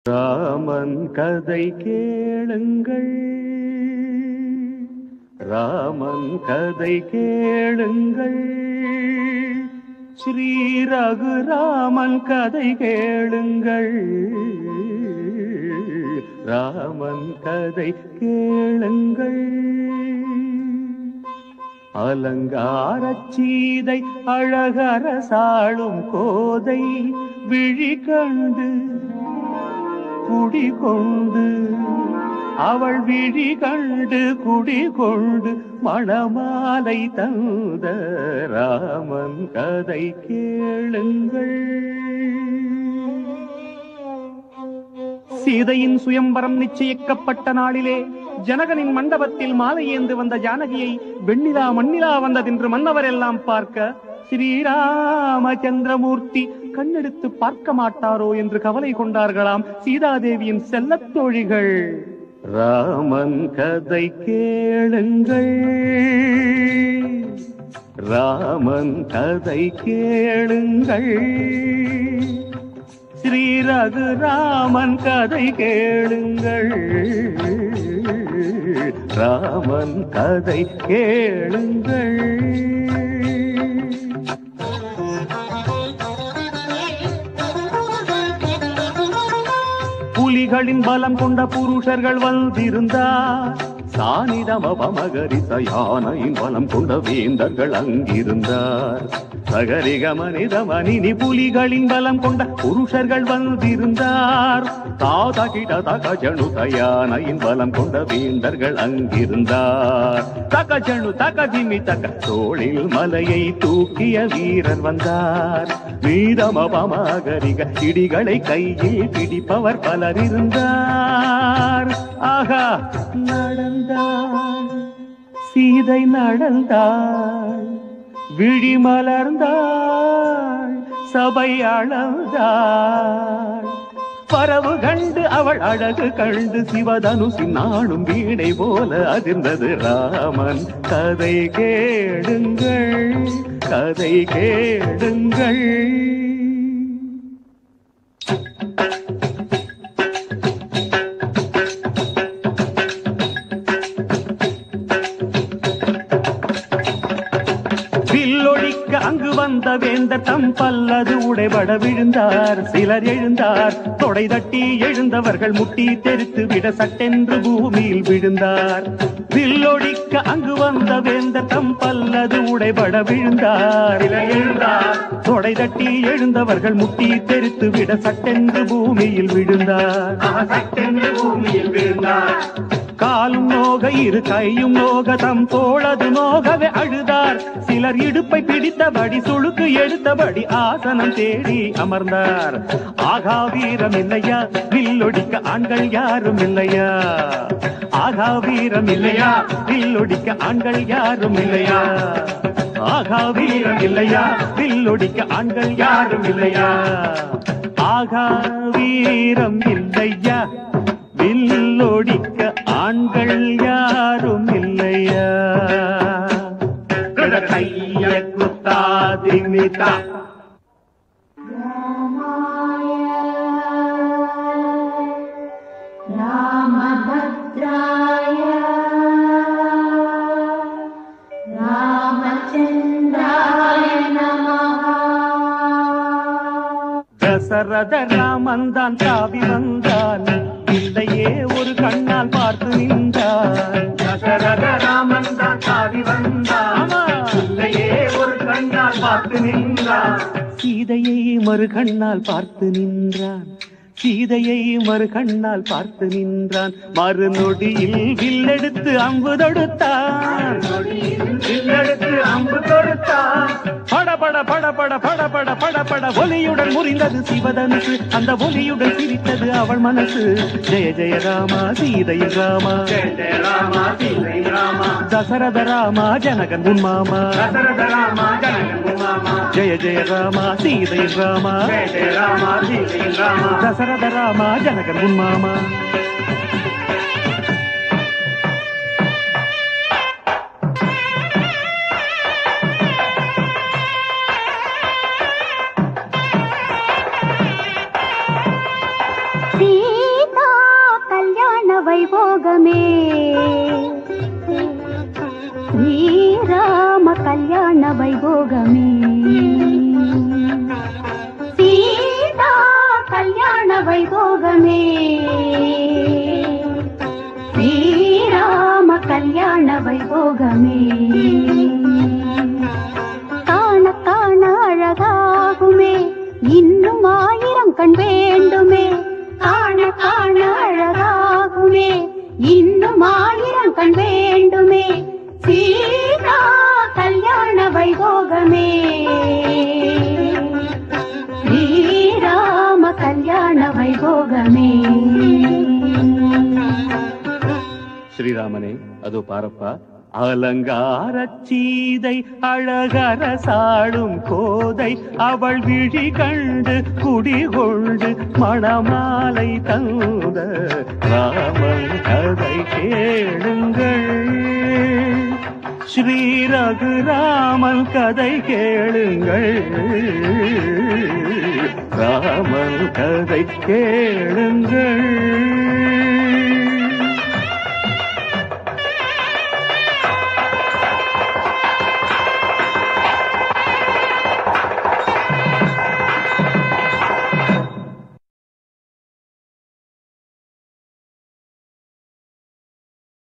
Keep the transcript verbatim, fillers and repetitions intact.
ராமன் கதை கேளுங்கள், ராமன் கதை கேளுங்கள், ஸ்ரீ ரகுராமன் கதை கேளுங்கள், ராமன் கதை கேளுங்கள். அலங்கார சீதை அழகரசாளும் கோதை விழி கண்டு குடிகொண்டு, அவள் விழி கண்டு குடிகொண்டு மணமாலை தந்த ராமன் கதை கேளுங்கள். சீதையின் சுயம்பரம் நிச்சயிக்கப்பட்ட நாளிலே ஜனகனின் மண்டபத்தில் மாலை ஏந்து வந்த ஜானகியை வெண்ணிலா மண்ணிலா வந்ததென்று மன்னவர் எல்லாம் பார்க்க ஸ்ரீராமச்சந்திரமூர்த்தி கண்ணெடுத்து பார்க்க மாட்டாரோ என்று கவலை கொண்டார்களாம் சீதாதேவியின் செல்லத் தோழிகள். ராமன் கதை கேளுங்கள், ராமன் கதை கேளுங்கள், ஸ்ரீ ரகுராமன் கதை கேளுங்கள், ராமன் கதை கேளுங்கள். புலிகளின் பலம் கொண்ட புருஷர்கள் வந்திருந்தார், சானிதமபமகரிச யானையின் பலம் கொண்ட வேந்தர்கள் அங்கிருந்தார். சகரிக மனித மனினி புலிகளின் பலம் கொண்ட புருஷர்கள் வந்திருந்தார், தாதகிட தகஜனு தயானையின் பலம் கொண்ட வேந்தர்கள் அங்கிருந்தார். தகஜனு தகதிமி தக தோளில் மலையை தூக்கிய வீரர் வந்தார். வீரமபமகரிக இடிகளை கையில் பிடிப்பவர் பலர் இருந்தார். ஆகா, நடந்தாள் சீதை, நடந்தாள் விழி மலர்ந்தாள், சபை அளந்தாள். பரவு கண்டு அவள் அழகு கண்டு சிவதனுசி நாளும் வீணை போல அதிர்ந்தது. ராமன் கதை கேளுங்கள், கதை கேளுங்கள். அங்கு வந்த வேந்தர் தம் பல்லது உடைபட விழுந்தார். சிலர் எழுந்தார், தொடை தட்டி எழுந்தவர்கள் முட்டி தெரித்து விட சட்டென்று பூமியில் விழுந்தார். வில்லொடிக்க அங்கு வந்த வேந்தர் தம் பல்லது உடைபட விழுந்தார். சிலர் எழுந்தார், தொடை தட்டி எழுந்தவர்கள் முட்டி தெரித்து விட சட்டென்று பூமியில் விழுந்தார். சட்டென்று பூமியில் விழுந்தார். காலும் நோக இரு கையும் நோக தம் தோளது நோகவே அழுதார். சிலர் இடுப்பை பிடித்தபடி சுளுக்கு எடுத்தபடி ஆசனம் தேடி அமர்ந்தார். ஆகா, வீரம் இல்லையா, வில்லொடிக்க ஆண்கள் யாரும் இல்லையா? ஆகா, வீரம் இல்லையா, வில்லொடிக்க ஆண்கள் யாரும் இல்லையா? ஆகா, வீரம் இல்லையா, வில்லொடிக்க ஆண்கள் யாரும் இல்லையா? ஆகா, வீரம் இல்லையா, வில்லொடிக்க ஆண்கள் யாரும் இல்லையா? கைய குத்தாதிமிதா. ராமபத்ராய ராமச்சந்திராய நமஹ. தசரத ராமன் தான் தாவி வந்தான், இல்லையே ஒரு கண்ணால் பார்த்து நின்றான். தசரத ராமன் தான் தாவி வந்தான், இல்லையே ஒரு கண்ணால் பார்த்து நின்றான். சீதையை மறு கண்ணால் பார்த்து நின்றான், சீதையை மறு கண்ணால் பார்த்து நின்றான். மறுநொடியில் வில்லெடுத்து அம்பு தொடுத்தான், வில்லெடுத்து அம்பு தொடுத்தான். படபட படபட படபட படபட ஒலியுடன் முறிந்தது சிவதனுசு, அந்த ஒலியுடன் சிரித்தது அவள் மனசு. ஜெய ஜெய ராமா சீதை ராமா, ஜெய ஜெய ராமா சீதை ராமா, தசரத ராமா ஜனகன் உன் மாமா, தசரத ராமா ஜனகன் உன் மாமா. ஜெய ஜெய ராமா சீதை ராமா, ஜெய ஜெய ராமா சீதை ராமா, தசரத ராமா ஜனகன் உன் மாமா. See வைபோகமே ஸ்ரீராம கல்யாண வைபோகமே சீதா கல்யாண வைபோகமே ஸ்ரீராம கல்யாண வைபோகமே காண காண அழகாகுமே இன்னும் ஆயிரம் கண் வேண்டுமே காண காண அழகாகுமே இன்னும் ஆயிரம் கண் வேண்டுமே சீதா கல்யாண வைபோகமே ஸ்ரீராம கல்யாண வைபோகமே ஸ்ரீராமனே அதோ பாரப்பா அலங்கார சீதை அழகர சாடும் கோதை அவள் விழி கண்டு குடிகொண்டு மணமாலை தந்த ராமன் கதை கேளுங்கள் ஸ்ரீ ரகுராமன் கதை கேளுங்கள் ராமன் கதை கேளுங்கள்